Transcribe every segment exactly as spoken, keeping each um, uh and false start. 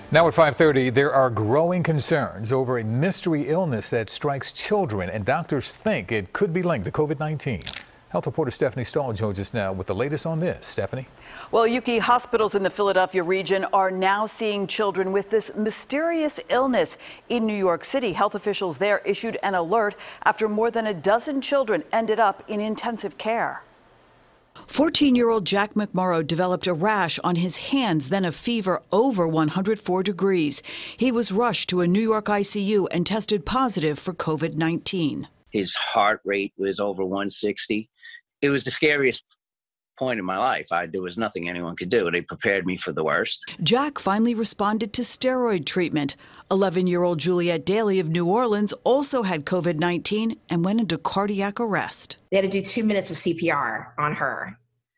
Now at five thirty, there are growing concerns over a mystery illness that strikes children, and doctors think it could be linked to COVID nineteen. Health reporter Stephanie Stahl joins us now with the latest on this. Stephanie? Well, Yuki, hospitals in the Philadelphia region are now seeing children with this mysterious illness. In New York City, health officials there issued an alert after more than a dozen children ended up in intensive care. fourteen-year-old Jack McMorrow developed a rash on his hands, then a fever over one hundred four degrees. He was rushed to a New York I C U and tested positive for COVID nineteen. His heart rate was over one sixty. It was the scariest point in my life. I, there was nothing anyone could do. They prepared me for the worst. Jack finally responded to steroid treatment. eleven-year-old Juliet Daly of New Orleans also had COVID nineteen and went into cardiac arrest. They had to do two minutes of C P R on her.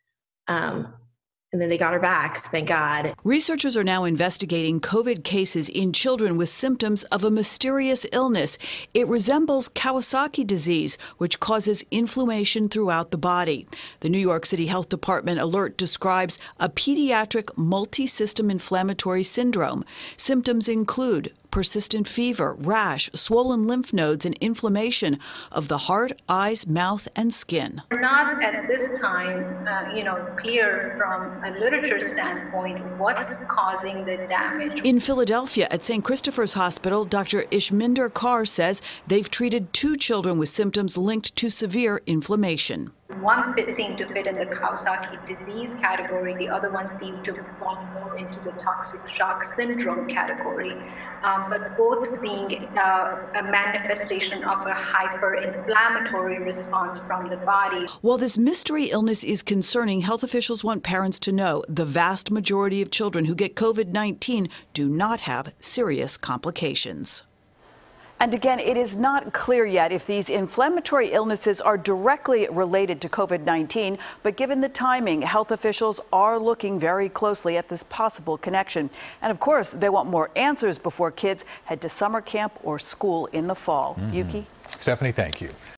Um, and then they got her back, thank God. Researchers are now investigating COVID cases in children with symptoms of a mysterious illness. It resembles Kawasaki disease, which causes inflammation throughout the body. The New York City Health Department alert describes a pediatric multi-system inflammatory syndrome. Symptoms include persistent fever, rash, swollen lymph nodes, and inflammation of the heart, eyes, mouth, and skin. We're not at this time, uh, you know, clear from a literature standpoint what's causing the damage. In Philadelphia at Saint Christopher's Hospital, Doctor Ishminder Kaur says they've treated two children with symptoms linked to severe inflammation. One fit seemed to fit in the Kawasaki disease category. The other one seemed to fall more into the toxic shock syndrome category. Um, but both being uh, a manifestation of a hyperinflammatory response from the body. While this mystery illness is concerning, health officials want parents to know the vast majority of children who get COVID nineteen do not have serious complications. And again, it is not clear yet if these inflammatory illnesses are directly related to COVID nineteen, but given the timing, health officials are looking very closely at this possible connection. And of course, they want more answers before kids head to summer camp or school in the fall. Mm-hmm. Yuki? Stephanie, thank you.